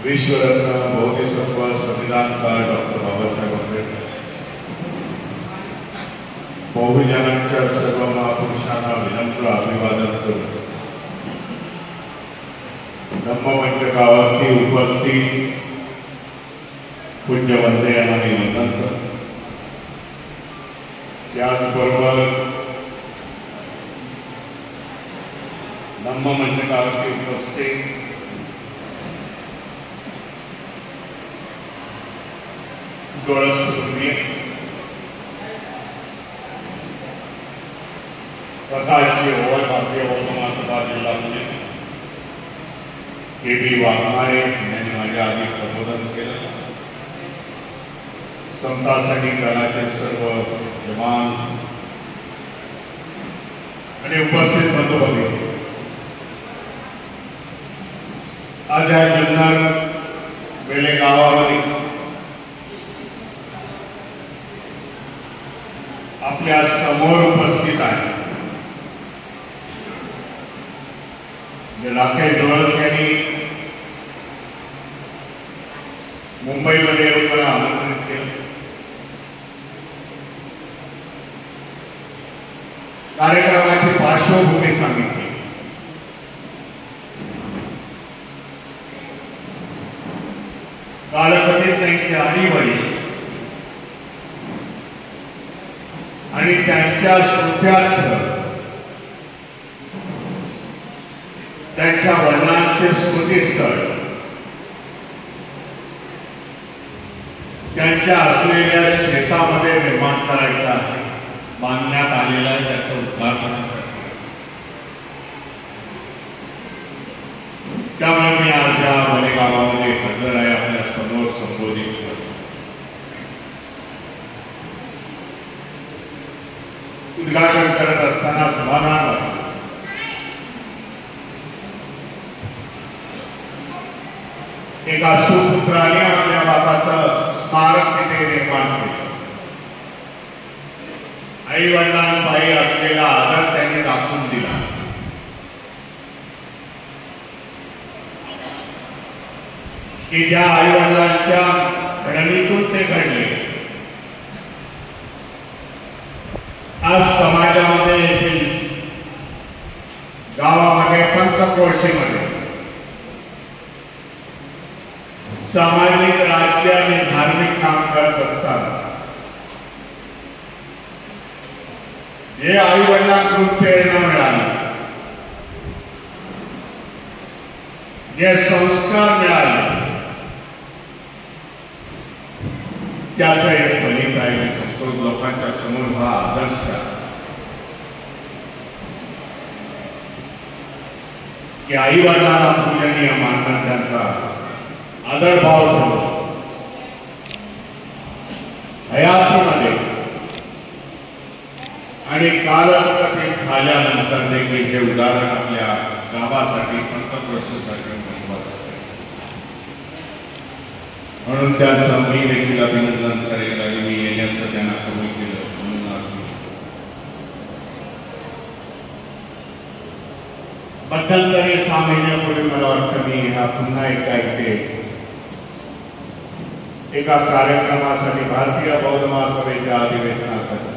विश्वरत्न बोधिसत्व संविधानकार डॉक्टर बाबासाहेब आंबेडकर बहुजनांच्या सर्व महापुरुषांना विनम्र अभिवादन करून धम्ममंचकावरती उपस्थित पूज्य वंदयांना मी वंदन करतो। त्याचबरोबर धम्ममंचकावरती उपस्थित डोळस कुटुंबीय प्रकाशजी ओळ भारतीय महासभा जिल्हा पुणे के.बी. वाघमारे यांनी माझ्या आधी प्रबोधन केलं। समता सैनिक दलाचे सर्व जवान आणि उपस्थित बंधू-भगिनी, आज या जुन्नर वेले गावामध्ये आपल्या समोर उपस्थित आहे राकेश डोळस यांनी मुंबईमध्ये येऊन मला आमंत्रित केलं। कार्यक्रमाची पार्श्वभूमी सांगितली। कालकथित त्यांची आईवडील आणि त्यांच्या श्रोत्यार्थ त्यांच्या वडिलांचे स्मृतीस्थळ त्यांच्या असलेल्या शेतामध्ये निर्माण करायचं आहे, बांधण्यात आलेलं आहे त्याच्या उद्घाटनासाठी। त्यामुळे मी आज या वडेगावामध्ये हजर आहे, आपल्या समोर संबोधित करतो। उद्घाटन करत असताना समाधान वाटलं। एका सुपुत्राने आपल्या बापाचं स्मारक तिथे निर्माण केलं। आई वडिलांपायी असलेला आदर त्यांनी दाखवून दिला। की ज्या आई वडिलांच्या घडणीतून ते घडले, आज समाजामध्ये येथील गावामध्ये पंचक्रोशीमध्ये सामाजिक राजकीय आणि धार्मिक काम करत असताना जे आई वडिलांकडून प्रेरणा मिळाली, जे संस्कार मिळाले, त्याचं एक फलित आहे। मी संस्कृत लोकांच्या समोर हा आदर्श आहे की आई वडिलांना पूजनीय मानणं, त्यांचा आदरभाव करून हयातीमध्ये आणि कालकथित झाल्यानंतर देखील हे उदाहरण आपल्या गावासाठी पंचक्रोशीसाठी महत्वाचं आहे। म्हणून त्यांचं मी देखील अभिनंदन करेल आणि मी येण्याचं त्यांना कमी केलं म्हणून मध्यंतरी 6 महिन्यापूर्वी मला वाटतं मी हा पुन्हा एकदा इथे एका कार्यक्रमासाठी भारतीय बौद्ध महासभेच्या अधिवेशनासाठी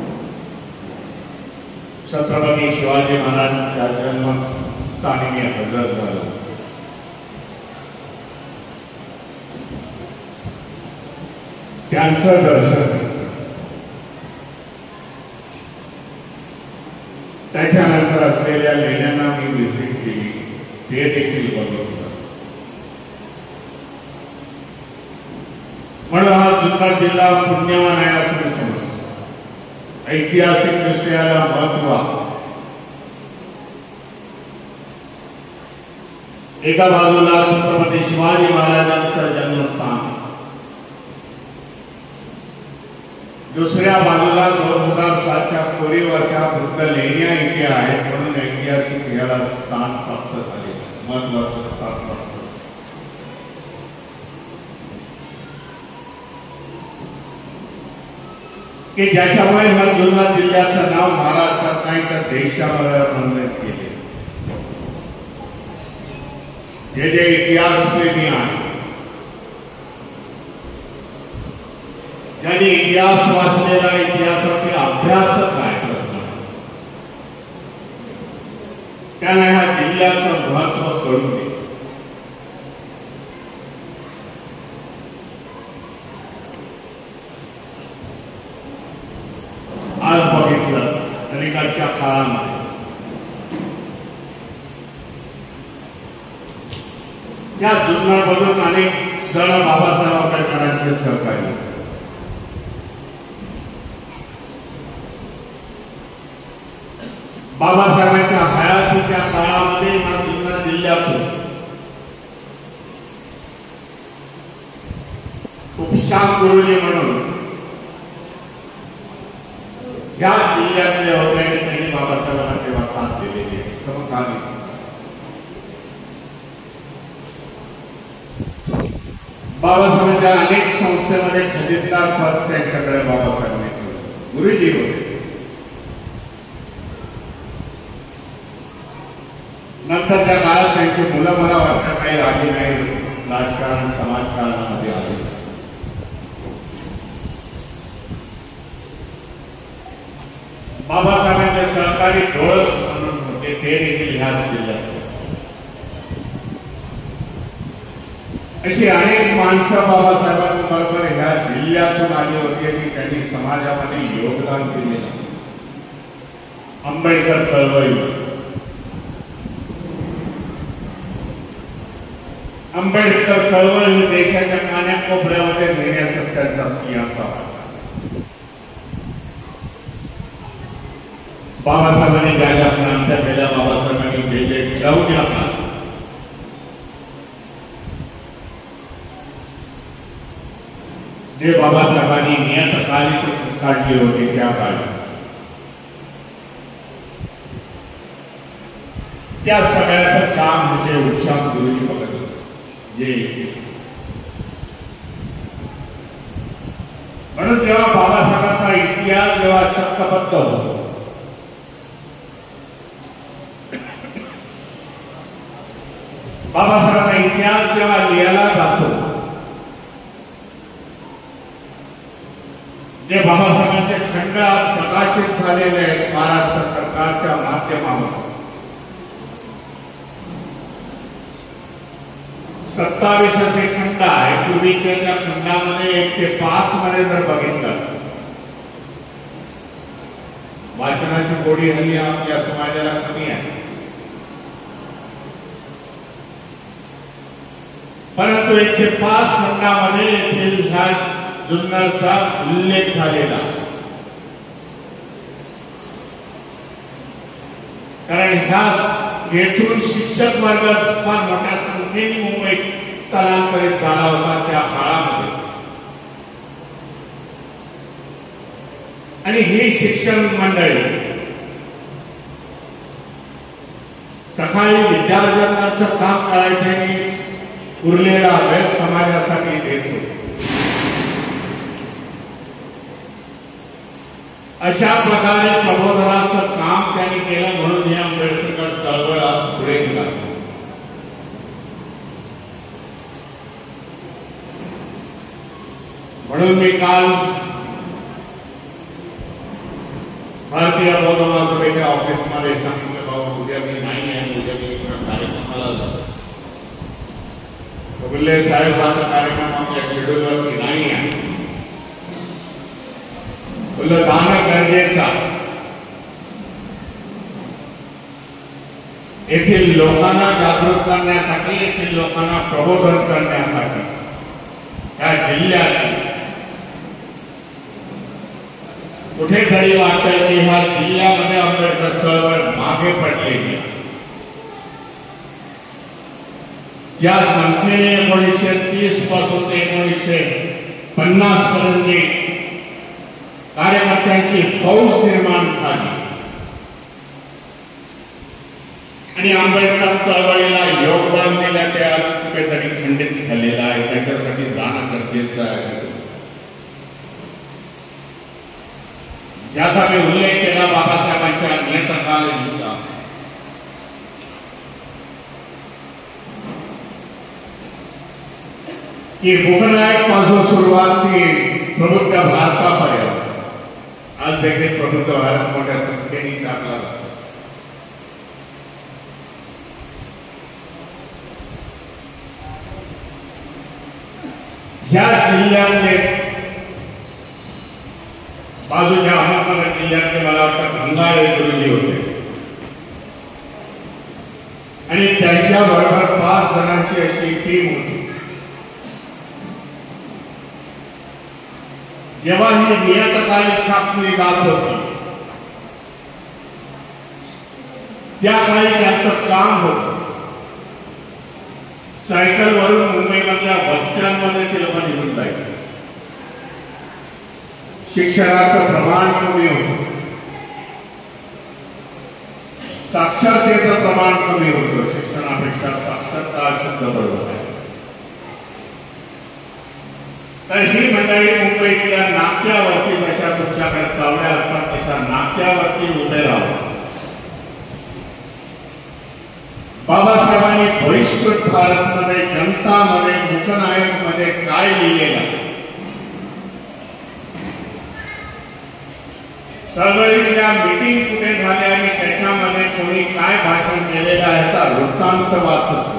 छत्रपती शिवाजी महाराजांच्या जन्मस्थानी मी हजर झालो। त्यांचं दर्शन, त्याच्यानंतर असलेल्या लेण्यांना मी व्हिजिट केली, ते देखील बघितलं। म्हणून हा जुन्नर जिल्हा पुण्यवान आहे असं मी समजतो। ऐतिहासिक दृष्ट्या महत्व, एका बाजूला छत्रपती शिवाजी महाराजांचं जन्मस्थान, दुसऱ्या बाजूला 2007च्या कोरीव अशा वृद्ध लेण्या इथे आहेत। म्हणून ऐतिहासिक याला स्थान प्राप्त झाले, महत्वाचं स्थान प्राप्त। की ज्याच्यामुळे हा जुन्नर जिल्ह्याचं नाव महाराष्ट्रात नाही तर देशामध्ये नोंदवण्यात केले। जे इतिहास प्रेमी आहेत ज्यांनी इतिहास वाचलेला, इतिहासाचे अभ्यासक आहे प्रश्न, त्यांना ह्या जिल्ह्याचं महत्व कळून दे. आज बघितलं अलीकडच्या काळामध्ये या जुन्नरमधून अनेक जण बाबासाहेब आंबेडकरांचे सहकारी. बाबासाहेबांच्या हयातीच्या काळामध्ये या जुन्नर जिल्ह्यातून उपशाम गुरुजी म्हणून या जिल्ह्यातले होते आणि त्यांनी बाबासाहेबांना तेव्हा साथ दिलेली आहे. समकालीन बाबासाहेबांच्या अनेक संस्थेमध्ये खजिनदार पद त्यांच्याकडे बाबासाहेबांनी ठेवलं. गुरुजी होते. नंतरच्या काळात त्यांची मुलं मला वाटतं काही राजी नाही राजकारण समाजकारणामध्ये आले. बाबासाहेबांचे सहकारी डोळस म्हणून होते ते देखील ह्याच जिल्ह्यात. अशी अनेक माणसं बाबासाहेबांबरोबर ह्या जिल्ह्यातून आली होती आणि त्यांनी समाजामध्ये योगदान दिलेलं. आंबेडकर चळवळी, आंबेडकर चळवळ ही देशाच्या कानाकोपऱ्यामध्ये नेण्याचा त्यांचा सिंहाचा होता. बाबासाहेबांनी ज्या क्रांत्या केल्या, बाबासाहेबांनी केले जाऊन आता जे बाबासाहेबांनी नियतकालिक काढले होते त्या काळी त्या सगळ्याचं काम म्हणजे उपशाम गुरुजी बघत होते. म्हणून जेव्हा बाबासाहेबांचा इतिहास जेव्हा शक्तबद्ध होतो, बाबासाहेबांचा इतिहास जेव्हा लिहायला जातो, जे बाबासाहेबांचे खंड प्रकाशित झालेले आहेत महाराष्ट्र सरकारच्या माध्यमातून, 27 असे खंड आहे. पूर्वीच्या त्या खंडामध्ये 1 ते 5 मध्ये जर बघितलं, वाचनाची गोडी हल्ली आपल्या समाजाला कमी आहे, परंतु 1 ते 5 खंडामध्ये येथील ह्या जुन्नरचा उल्लेख झालेला. कारण ह्या येथून शिक्षक वर्ग फार मोठ्या संख्येने मुंबईत स्थलांतरित झाला होता त्या काळामध्ये, आणि ही शिक्षण मंडळी सकाळी विद्यार्थ्यांचं काम करायचे आणि उरलेला वेळ समाजासाठी देत होते. अशा प्रकारे प्रबोधनाचं काम त्यांनी केलं. म्हणून ही आंबेडकर चळवळ आज पुढे गेला. म्हणून मी काल भारतीय बौद्ध महासभेच्या ऑफिसमध्ये सांगितलं, बाबा उद्या मी नाही आहे, उद्या मी कार्यक्रमाला जातो. बोलले साहेब आता कार्यक्रम आपल्या शेड्यूलवरती नाही आहे. बोललं जाणं गरजेचं आहे. येथील लोकांना जागृत करण्यासाठी, येथील लोकांना प्रबोधन करण्यासाठी या जिल्ह्यात कुठेतरी वाटतंय की ह्या जिल्ह्यामध्ये आंबेडकर चळवळ मागे पडलेली. ज्या संख्येने 1930 पासून ते 1950 पर्यंत कार्यकर्त्यांची फौज निर्माण झाली आणि आंबेडकर चळवळीला योगदान दिलं, ते आज कुठेतरी खंडित झालेलं आहे. त्याच्यासाठी जाणं गरजेचं आहे. ज्याचा मी उल्लेख केला बाबासाहेबांच्या नियतकालिकाचा, की भूखनायक पासून सुरुवात ती प्रबुद्ध भारतापर्यंत आज देखील प्रबुद्ध भारत मोठ्या संख्येने टाकला जातो. ह्या जिल्ह्यातले बाजूच्या अहमदनगर जिल्ह्यातले मला वाटतं भंगारे गुरुजी होते आणि त्यांच्याबरोबर 5 जणांची अशी टीम होती. जेव्हा ही नियतकालिक छापली जात होती त्या काळी त्यांचं काम होतं सायकलवरून मुंबईमधल्या बसस्टँडमध्ये ते लोक निघून जायचे. शिक्षणाचं प्रमाण कमी होतं, साक्षरतेचं प्रमाण कमी होतं. शिक्षणापेक्षा साक्षरता शब्द बरोबर आहे. तर ही मंडळी मुंबईतल्या नाक्यावरती जशा तुमच्याकडे चावड्या असतात तशा नाक्यावरती उभे राहून बाबासाहेबांनी बहिष्कृत भारतमध्ये, जनतामध्ये, मुकनायकमध्ये काय लिहिलेलं, चळवळीतल्या मीटिंग कुठे झाल्या आणि त्याच्यामध्ये कोणी काय भाषण केलेलं आहे याचा वृत्तांत वाचत.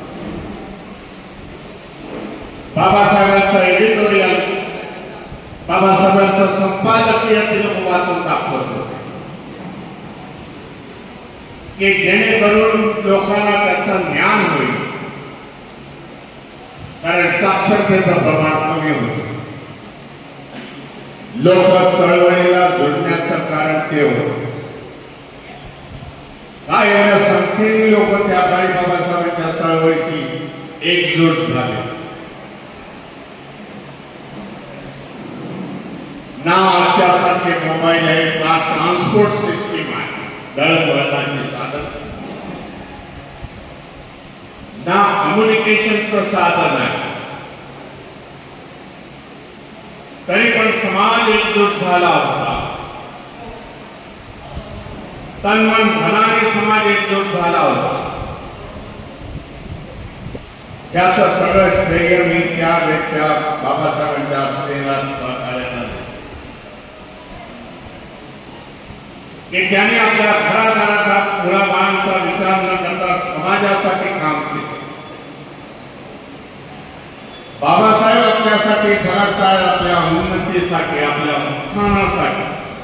बाबासाहेबांचं एडिटोरियल, बाबासाहेबांचं संपादकीय ते लोक वाचून दाखवत होते की जेणेकरून लोकांना त्याचं ज्ञान होईल. कारण साक्षरतेचं प्रमाण कमी होतं. लोक चळवळीला जोडण्याचं कारण ते होतं. काय एवढ्या संख्येने लोक त्या काळी बाबासाहेबांच्या चळवळीशी एकजूट झाले. ना आजच्यासारखे मोबाईल आहे, ना ट्रान्सपोर्ट सिस्टीम आहे, दळणवळणाचे साधन, ना कम्युनिकेशनचं साधन आहे. तरी पण समाज एकजूट झाला होता. तन्मन धनाने समाज एकजूट झाला होता. त्याचं सगळं श्रेय मी त्या वेळच्या बाबासाहेबांच्या असलेल्या सहकार्याला की त्याने आपल्या घरादाराचा मुलाबाळांचा विचार न करता समाजासाठी काम केले. बाबासाहेब आपल्यासाठी खरा काळ, आपल्या उन्नतीसाठी, आपल्या उत्थानासाठी,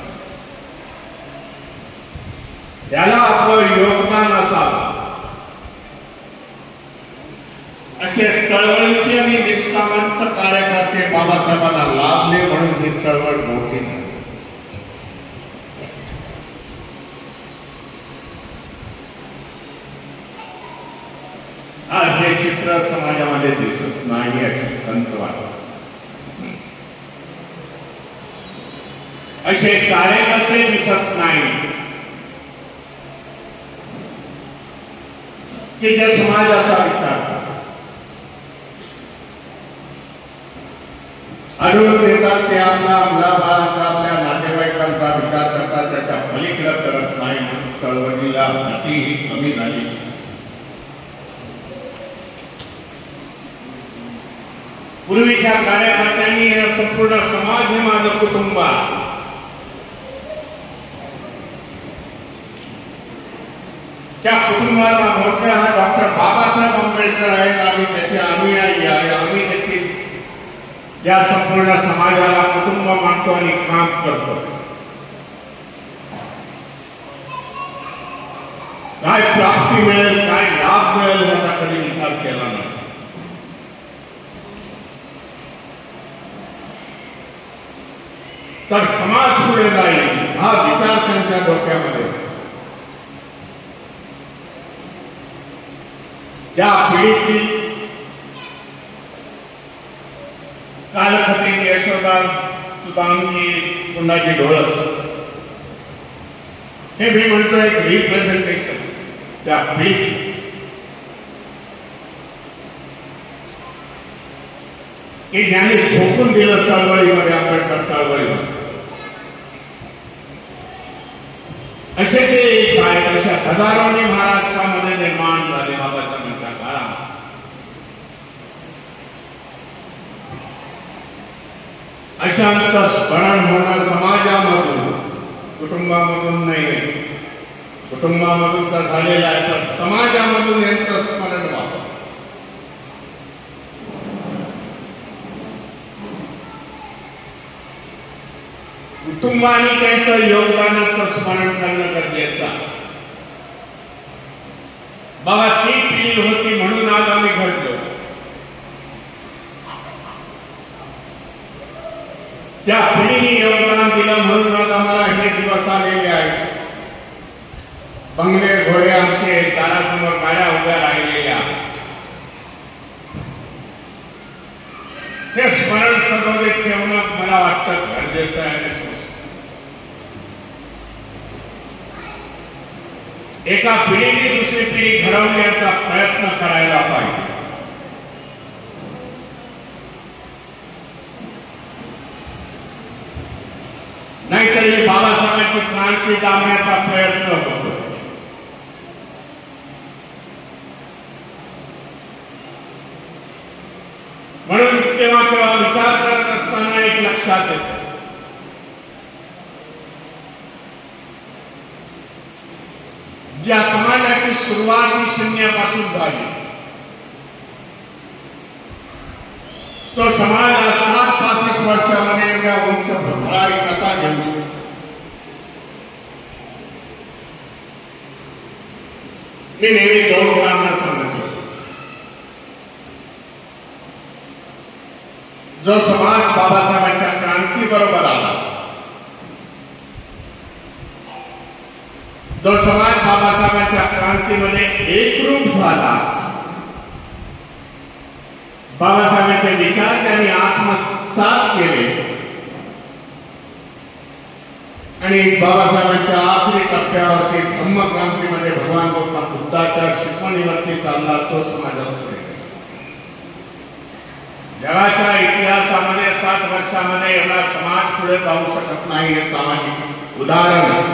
त्याला आपलं योगदान असावं असे चळवळीचे आणि निष्ठावंत कार्यकर्ते बाबासाहेबांना लाभले म्हणून ही चळवळ मोठी झाली. आज हे चित्र समाजामध्ये दिसत नाही याची खंत वाटते. असे कार्यकर्ते दिसत नाही की जे समाजाचा विचार करतात. आढळून येतात ते आपला मुलाबाळांचा, आपल्या नातेवाईकांचा विचार करतात, त्याच्या पलीकडे करत नाही. चळवळीला गतीही कमी झाली. पूर्वीच्या कार्यकर्त्यांनी हे संपूर्ण समाज हे माझं कुटुंब आहे, त्या कुटुंबाचा मोठा हा डॉक्टर बाबासाहेब आंबेडकर आहेत. आम्ही त्याचे अनुयायी आहे. आम्ही देखील या संपूर्ण समाजाला कुटुंब मानतो आणि काम करतो. काय प्राप्ती मिळेल, काय लाभ मिळेल याचा कधी विचार केला नाही. तर समाज पुढे जाईल हा विचार त्यांच्या डोक्यामध्ये. त्या पिढीतील कालखती यशोदा, सुदांगी, पुन्हाची ढोळस हे मी म्हणतो एक रिप्रेझेंटेशन त्या पिढीची की ज्याने झोकून दिलं चळवळीमध्ये, आंबेडकर चळवळीमध्ये. असे ते अशा हजारोनी महाराष्ट्रामध्ये निर्माण झाले बाबासाहेबांच्या काळात. अशांचं स्मरण होणं समाजामधून, कुटुंबामधून नाही, कुटुंबामधून तर झालेलं आहे, तर समाजामधून यांचं स्मरण व्हावं. कुटुंबाने त्यांचं योगदानाचं स्मरण करणं गरजेचं आहे. बाबा ती पिढी होती म्हणून आज आम्ही घडलो. त्या पिढीने योगदान दिलं म्हणून आज आम्हाला हे दिवस आलेले आहेत. बंगले घोडे आमचे दारासमोर गाड्या उभ्या राहिलेल्या, हे स्मरण सदैव ठेवणं मला वाटतं गरजेचं आहे. एका पिढीने दुसरी पिढी घडवण्याचा प्रयत्न करायला पाहिजे. नाहीतर बाबासाहेबांची क्रांती दाबण्याचा प्रयत्न होतो. म्हणून तेव्हा तेव्हा विचार करत असताना एक लक्षात येतं, ज्या समाजाची सुरुवात ही शून्यापासून झाली, तो समाज 60-65 वर्षामध्ये एवढ्या उंच भरारी कसा घेऊ शकतो. मी नेहमी 2 कारणं सांगत असतो. जो समाज बाबासाहेबांच्या क्रांती बरोबर आला, जो समाज बाबासाहेबांच्या क्रांतीमध्ये एकरूप झाला, बाबासाहेबांचे विचार त्यांनी आत्मसात केले आणि बाबासाहेबांच्या आखरी टप्प्यावरती धम्मक्रांतीमध्ये भगवान गौतम बुद्धाच्या शिकवणीवरती चालला तो समाजात. जगाच्या इतिहासामध्ये 60 वर्षामध्ये एवढा समाज पुढे जाऊ शकत नाही. हे सामाजिक उदाहरण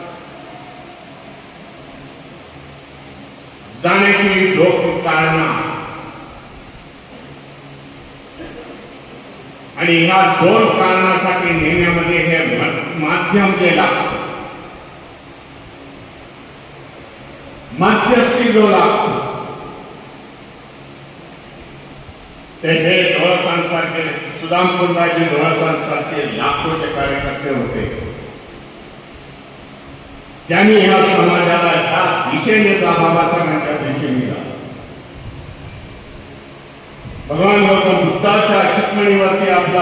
जाण्याची 2 कारणं आणि ह्या 2 कारणासाठी नेण्यामध्ये हे माध्यम जे लागतं, मध्यस्थी जो लागतो, ते हे डोळसांसारखे सुदामकुंडाजी डोळसांसारखे लाखोचे कार्यकर्ते होते. त्यांनी ह्या समाजाला ह्या दिशेने जा, बाबासाहेबांच्या दिशेने जा. भगवान गौतम बुद्धाच्या शिकवणीवरती आपलं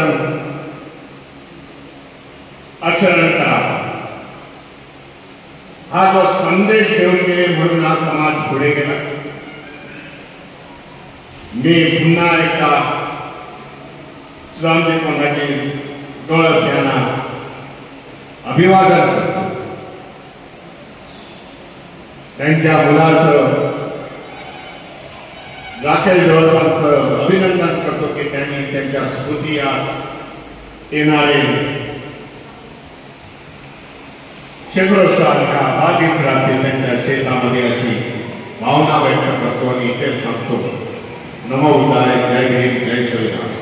आचरण करा, हा जो संदेश घेऊन गेले म्हणून हा समाज पुढे गेला. मी पुन्हा एकदा सुदामजी कोंडाजी डोळस यांना अभिवादन करतो. त्यांच्या मुलाचं राकेश डोळसांचं अभिनंदन करतो की त्यांनी त्यांच्या स्मृती आज येणारे शेकडो साल ह्या बाधित राहतील त्यांच्या शेतामध्ये अशी भावना व्यक्त करतो आणि इथे सांगतो. नमो बुद्धाय, जय भीम, जय श्रीराम.